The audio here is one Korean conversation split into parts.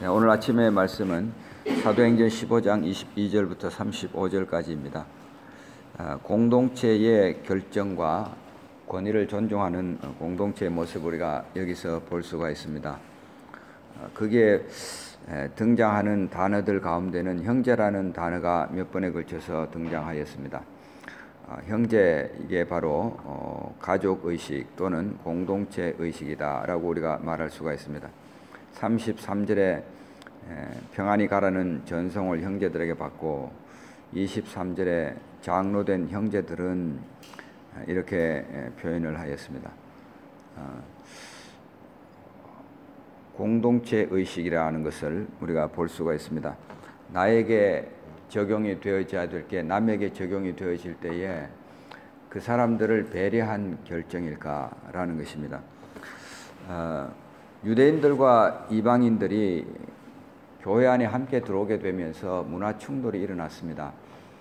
네, 오늘 아침의 말씀은 사도행전 15장 22절부터 35절까지입니다. 공동체의 결정과 권위를 존중하는 공동체의 모습을 우리가 여기서 볼 수가 있습니다. 그게 등장하는 단어들 가운데는 형제라는 단어가 몇 번에 걸쳐서 등장하였습니다. 형제, 이게 바로 가족의식 또는 공동체의식이다라고 우리가 말할 수가 있습니다. 33절에 평안히 가라는 전송을 형제들에게 받고 23절에 장로된 형제들은 이렇게 표현을 하였습니다. 공동체의식이라는 것을 우리가 볼 수가 있습니다. 나에게 적용이 되어져야 될 게 남에게 적용이 되어질 때에 그 사람들을 배려한 결정일까라는 것입니다. 유대인들과 이방인들이 교회 안에 함께 들어오게 되면서 문화 충돌이 일어났습니다.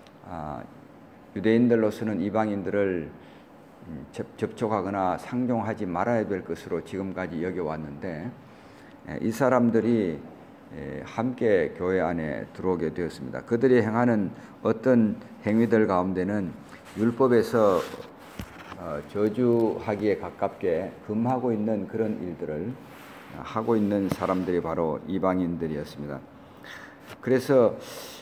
유대인들로서는 이방인들을 접촉하거나 상종하지 말아야 될 것으로 지금까지 여겨왔는데 이 사람들이 함께 교회 안에 들어오게 되었습니다. 그들이 행하는 어떤 행위들 가운데는 율법에서 저주하기에 가깝게 금하고 있는 그런 일들을 하고 있는 사람들이 바로 이방인들이었습니다. 그래서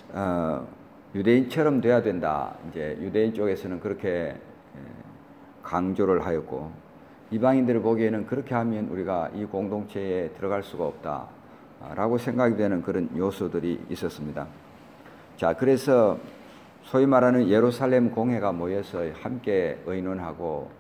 유대인처럼 돼야 된다. 이제 유대인 쪽에서는 그렇게 강조를 하였고, 이방인들이 보기에는 그렇게 하면 우리가 이 공동체에 들어갈 수가 없다라고 생각이 되는 그런 요소들이 있었습니다. 자, 그래서 소위 말하는 예루살렘 공회가 모여서 함께 의논하고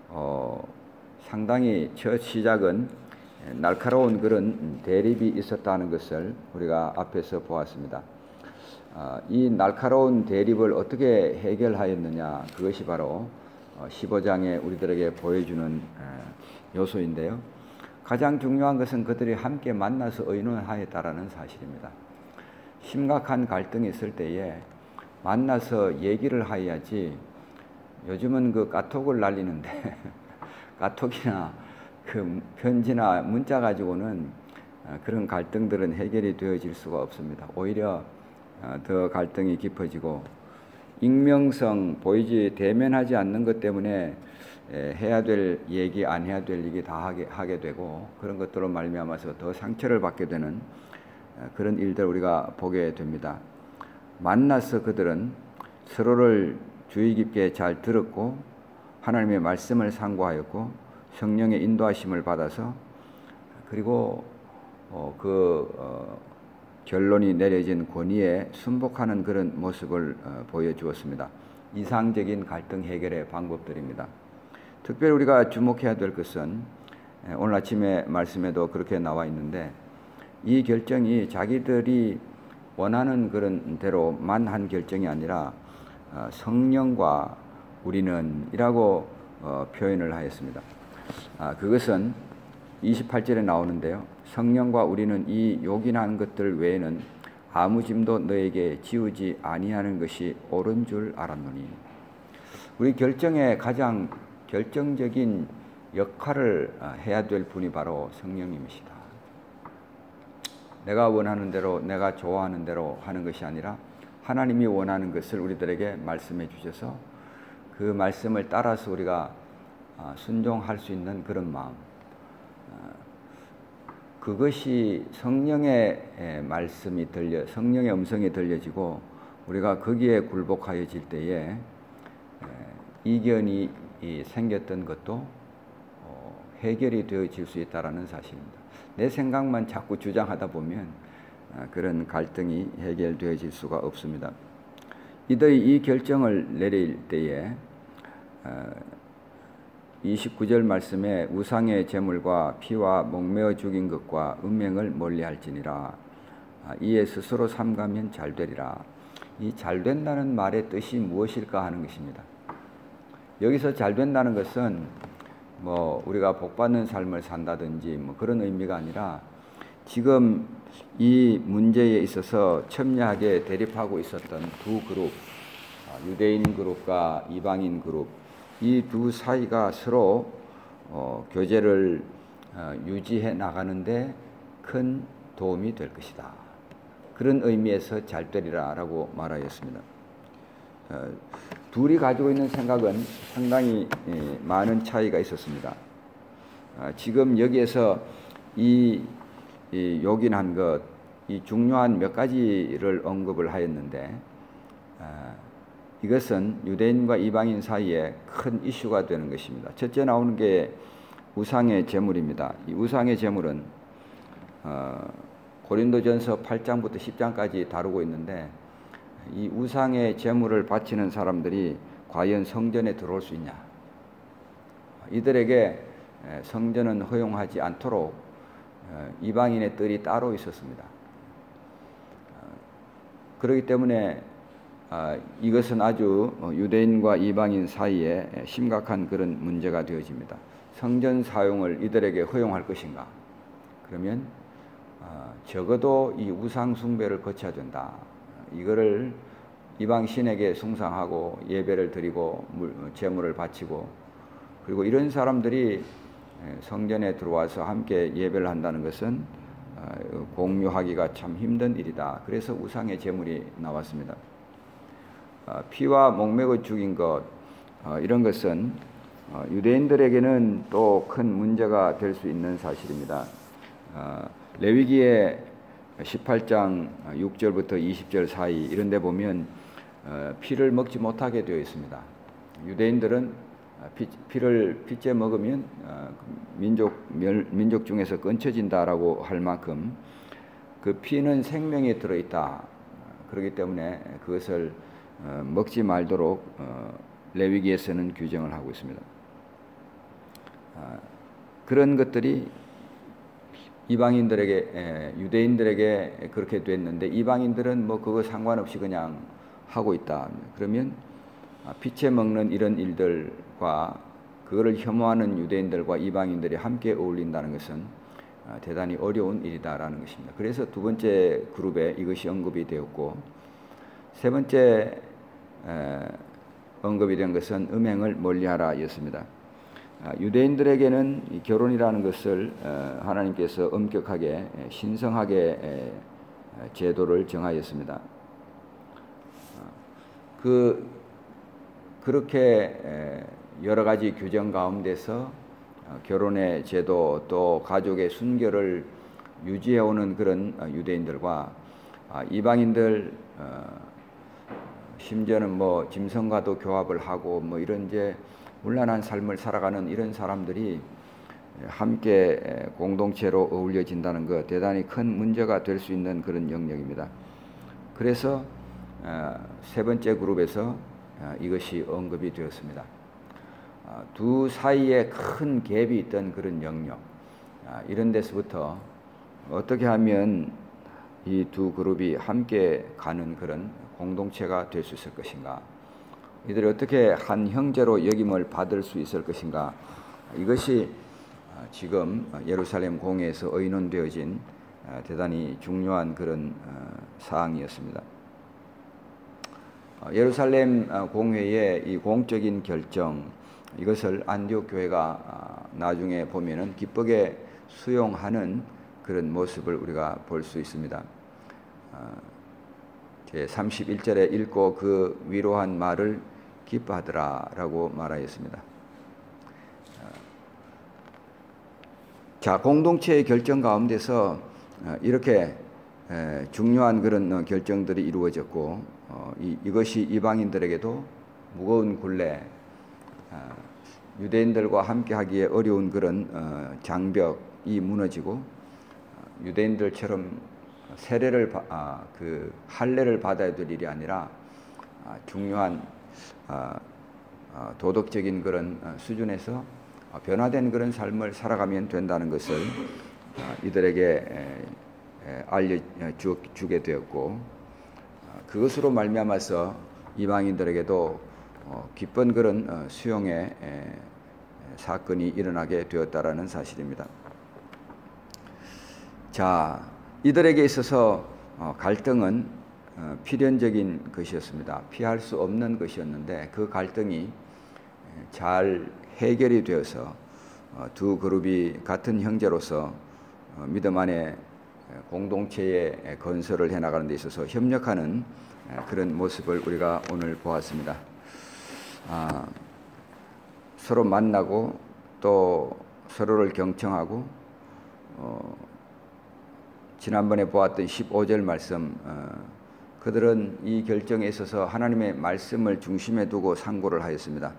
상당히 첫 시작은 날카로운 그런 대립이 있었다는 것을 우리가 앞에서 보았습니다. 이 날카로운 대립을 어떻게 해결하였느냐, 그것이 바로 15장에 우리들에게 보여주는 요소인데요. 가장 중요한 것은 그들이 함께 만나서 의논하였다라는 사실입니다. 심각한 갈등이 있을 때에 만나서 얘기를 하여야지, 요즘은 그 카톡을 날리는데 카톡이나 그 편지나 문자 가지고는 그런 갈등들은 해결이 되어질 수가 없습니다. 오히려 더 갈등이 깊어지고, 익명성, 보이지 대면하지 않는 것 때문에 해야 될 얘기, 안 해야 될 얘기 다 하게 되고, 그런 것들로 말미암아서 더 상처를 받게 되는 그런 일들 우리가 보게 됩니다. 만나서 그들은 서로를 주의 깊게 잘 들었고, 하나님의 말씀을 상고하였고, 성령의 인도하심을 받아서, 그리고 결론이 내려진 권위에 순복하는 그런 모습을 보여주었습니다. 이상적인 갈등 해결의 방법들입니다. 특별히 우리가 주목해야 될 것은 오늘 아침에 말씀에도 그렇게 나와 있는데, 이 결정이 자기들이 원하는 그런 대로만 한 결정이 아니라 성령과 우리는 이라고 표현을 하였습니다. 그것은 28절에 나오는데요. 성령과 우리는 이 요긴한 것들 외에는 아무 짐도 너에게 지우지 아니하는 것이 옳은 줄 알았노니. 우리 결정에 가장 결정적인 역할을 해야 될 분이 바로 성령님이시다. 내가 원하는 대로, 내가 좋아하는 대로 하는 것이 아니라 하나님이 원하는 것을 우리들에게 말씀해 주셔서 그 말씀을 따라서 우리가 순종할 수 있는 그런 마음, 그것이 성령의 말씀이 성령의 음성이 들려지고 우리가 거기에 굴복하여질 때에 이견이 생겼던 것도 해결이 되어질 수 있다는 사실입니다. 내 생각만 자꾸 주장하다 보면 그런 갈등이 해결되어질 수가 없습니다. 이들이 이 결정을 내릴 때에 29절 말씀에 우상의 제물과 피와 목매어 죽인 것과 음행을 멀리할지니라. 이에 스스로 삼가면 잘되리라. 이 잘된다는 말의 뜻이 무엇일까 하는 것입니다. 여기서 잘된다는 것은 우리가 복받는 삶을 산다든지 그런 의미가 아니라, 지금 이 문제에 있어서 첨예하게 대립하고 있었던 두 그룹, 유대인 그룹과 이방인 그룹, 이 두 사이가 서로 교제를 유지해 나가는데 큰 도움이 될 것이다. 그런 의미에서 잘 되리라 라고 말하였습니다. 둘이 가지고 있는 생각은 상당히 많은 차이가 있었습니다. 지금 여기에서 이 요긴한 것, 이 중요한 몇 가지를 언급을 하였는데, 이것은 유대인과 이방인 사이에 큰 이슈가 되는 것입니다. 첫째 나오는 게 우상의 제물입니다. 이 우상의 제물은 고린도전서 8장부터 10장까지 다루고 있는데, 이 우상의 제물을 바치는 사람들이 과연 성전에 들어올 수 있냐? 이들에게 성전은 허용하지 않도록 이방인의 뜰이 따로 있었습니다. 그렇기 때문에 이것은 아주 유대인과 이방인 사이에 심각한 그런 문제가 되어집니다. 성전 사용을 이들에게 허용할 것인가? 그러면 적어도 이 우상 숭배를 거쳐야 된다. 이거를 이방 신에게 숭상하고 예배를 드리고 제물을 바치고, 그리고 이런 사람들이 성전에 들어와서 함께 예배를 한다는 것은 공유하기가 참 힘든 일이다. 그래서 우상의 제물이 나왔습니다. 피와 목맥을 죽인 것, 이런 것은 유대인들에게는 또 큰 문제가 될 수 있는 사실입니다. 레위기의 18장 6절부터 20절 사이 이런 데 보면 피를 먹지 못하게 되어 있습니다. 유대인들은 피를 핏째 먹으면 민족 중에서 끊쳐진다라고 할 만큼 그 피는 생명에 들어있다. 그렇기 때문에 그것을 먹지 말도록 레위기에서는 규정을 하고 있습니다. 그런 것들이 이방인들에게, 유대인들에게 그렇게 됐는데, 이방인들은 뭐 그거 상관없이 그냥 하고 있다. 그러면 피채 먹는 이런 일들과 그거를 혐오하는 유대인들과 이방인들이 함께 어울린다는 것은 대단히 어려운 일이다라는 것입니다. 그래서 두 번째 그룹에 이것이 언급이 되었고, 세 번째 언급이 된 것은 음행을 멀리하라 였습니다. 유대인들에게는 이 결혼이라는 것을 하나님께서 엄격하게 신성하게 제도를 정하였습니다. 그렇게 여러 가지 규정 가운데서 결혼의 제도 또 가족의 순결을 유지해오는 그런 유대인들과 이방인들, 심지어는 뭐 짐승과도 교합을 하고 뭐 이런 이제 문란한 삶을 살아가는 이런 사람들이 함께 공동체로 어울려진다는 것, 대단히 큰 문제가 될 수 있는 그런 영역입니다. 그래서 세 번째 그룹에서 이것이 언급이 되었습니다. 두 사이에 큰 갭이 있던 그런 영역, 이런 데서부터 어떻게 하면 이 두 그룹이 함께 가는 그런 공동체가 될 수 있을 것인가, 이들이 어떻게 한 형제로 여김을 받을 수 있을 것인가, 이것이 지금 예루살렘 공회에서 의논되어진 대단히 중요한 그런 사항이었습니다. 예루살렘 공회의 이 공적인 결정, 이것을 안디옥 교회가 나중에 보면은 기쁘게 수용하는 그런 모습을 우리가 볼 수 있습니다. 제 31절에 읽고 그 위로한 말을 기뻐하더라라고 말하였습니다. 자, 공동체의 결정 가운데서 이렇게 중요한 그런 결정들이 이루어졌고, 이것이 이방인들에게도 무거운 굴레, 유대인들과 함께하기에 어려운 그런 장벽이 무너지고, 유대인들처럼 세례를 그 할례를 받아야 될 일이 아니라 중요한 도덕적인 그런 수준에서 변화된 그런 삶을 살아가면 된다는 것을 이들에게 알려주게 되었고, 그것으로 말미암아서 이방인들에게도 기쁜 그런 수용의 사건이 일어나게 되었다라는 사실입니다. 자, 이들에게 있어서 갈등은 필연적인 것이었습니다. 피할 수 없는 것이었는데, 그 갈등이 잘 해결이 되어서 두 그룹이 같은 형제로서 믿음 안에 공동체의 건설을 해나가는 데 있어서 협력하는 그런 모습을 우리가 오늘 보았습니다. 서로 만나고 또 서로를 경청하고 지난번에 보았던 15절 말씀, 그들은 이 결정에 있어서 하나님의 말씀을 중심에 두고 상고를 하였습니다.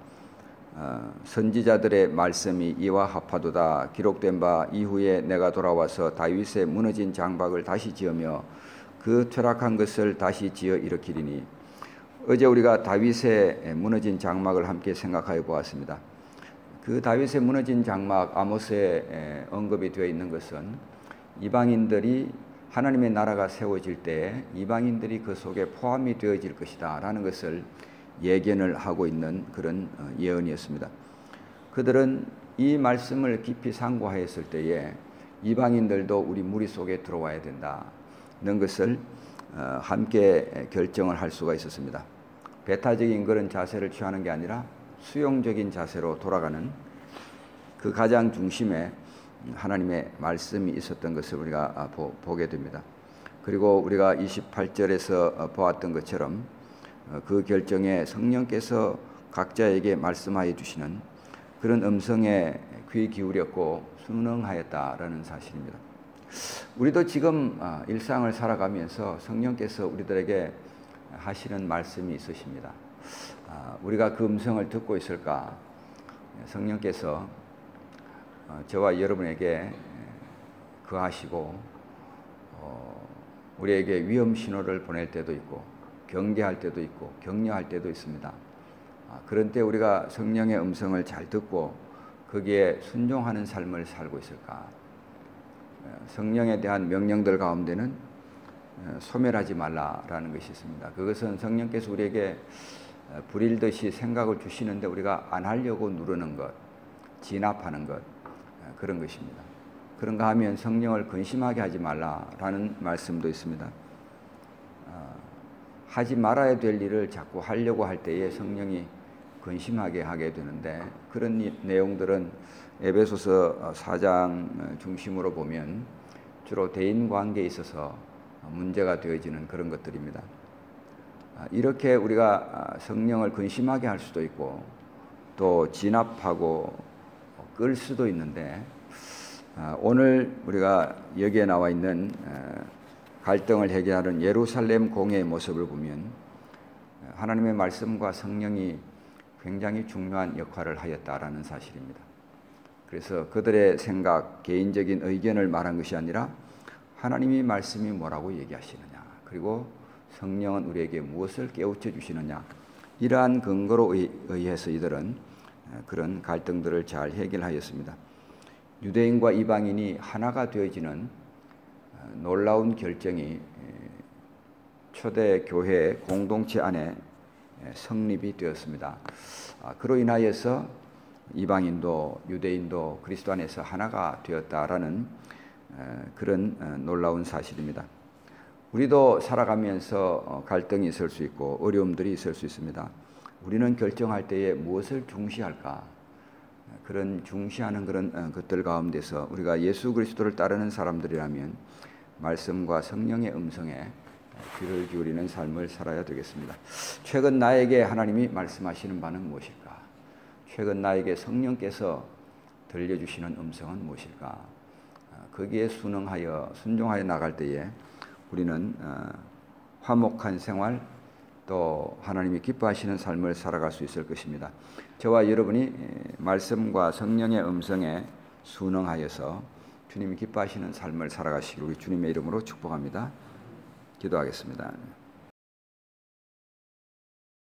선지자들의 말씀이 이와 합하도다. 기록된 바 이후에 내가 돌아와서 다윗의 무너진 장막을 다시 지으며 그 퇴락한 것을 다시 지어 일으키리니. 어제 우리가 다윗의 무너진 장막을 함께 생각하여 보았습니다. 그 다윗의 무너진 장막, 아모스에 언급이 되어 있는 것은 이방인들이 하나님의 나라가 세워질 때 이방인들이 그 속에 포함이 되어질 것이다 라는 것을 예견을 하고 있는 그런 예언이었습니다. 그들은 이 말씀을 깊이 상고하였을 때에 이방인들도 우리 무리 속에 들어와야 된다는 것을 함께 결정을 할 수가 있었습니다. 배타적인 그런 자세를 취하는 게 아니라 수용적인 자세로 돌아가는 그 가장 중심에 하나님의 말씀이 있었던 것을 우리가 보게 됩니다. 그리고 우리가 28절에서 보았던 것처럼 그 결정에 성령께서 각자에게 말씀하여 주시는 그런 음성에 귀 기울였고 순응하였다라는 사실입니다. 우리도 지금 일상을 살아가면서 성령께서 우리들에게 하시는 말씀이 있으십니다. 우리가 그 음성을 듣고 있을까? 성령께서 저와 여러분에게 거하시고 우리에게 위험 신호를 보낼 때도 있고 경계할 때도 있고 격려할 때도 있습니다. 그런 때 우리가 성령의 음성을 잘 듣고 거기에 순종하는 삶을 살고 있을까? 성령에 대한 명령들 가운데는 소멸하지 말라라는 것이 있습니다. 그것은 성령께서 우리에게 불일듯이 생각을 주시는데 우리가 안 하려고 누르는 것, 진압하는 것, 그런 것입니다. 그런가 하면 성령을 근심하게 하지 말라라는 말씀도 있습니다. 하지 말아야 될 일을 자꾸 하려고 할 때에 성령이 근심하게 하게 되는데 그런 내용들은 에베소서 4장 중심으로 보면 주로 대인 관계에 있어서 문제가 되어지는 그런 것들입니다. 이렇게 우리가 성령을 근심하게 할 수도 있고 또 진압하고 끌 수도 있는데 오늘 우리가 여기에 나와 있는 갈등을 해결하는 예루살렘 공회의 모습을 보면 하나님의 말씀과 성령이 굉장히 중요한 역할을 하였다라는 사실입니다. 그래서 그들의 생각, 개인적인 의견을 말한 것이 아니라 하나님이 말씀이 뭐라고 얘기하시느냐, 그리고 성령은 우리에게 무엇을 깨우쳐 주시느냐, 이러한 근거로 의해서 이들은 그런 갈등들을 잘 해결하였습니다. 유대인과 이방인이 하나가 되어지는 놀라운 결정이 초대 교회 공동체 안에 성립이 되었습니다. 그로 인하여서 이방인도 유대인도 그리스도 안에서 하나가 되었다라는 그런 놀라운 사실입니다. 우리도 살아가면서 갈등이 있을 수 있고 어려움들이 있을 수 있습니다. 우리는 결정할 때에 무엇을 중시할까? 그런 중시하는 그런 것들 가운데서 우리가 예수 그리스도를 따르는 사람들이라면 말씀과 성령의 음성에 귀를 기울이는 삶을 살아야 되겠습니다. 최근 나에게 하나님이 말씀하시는 바는 무엇일까? 최근 나에게 성령께서 들려주시는 음성은 무엇일까? 거기에 순종하여 나갈 때에 우리는 화목한 생활, 또 하나님이 기뻐하시는 삶을 살아갈 수 있을 것입니다. 저와 여러분이 말씀과 성령의 음성에 순응하여서 주님이 기뻐하시는 삶을 살아가시기를 주님의 이름으로 축복합니다. 기도하겠습니다.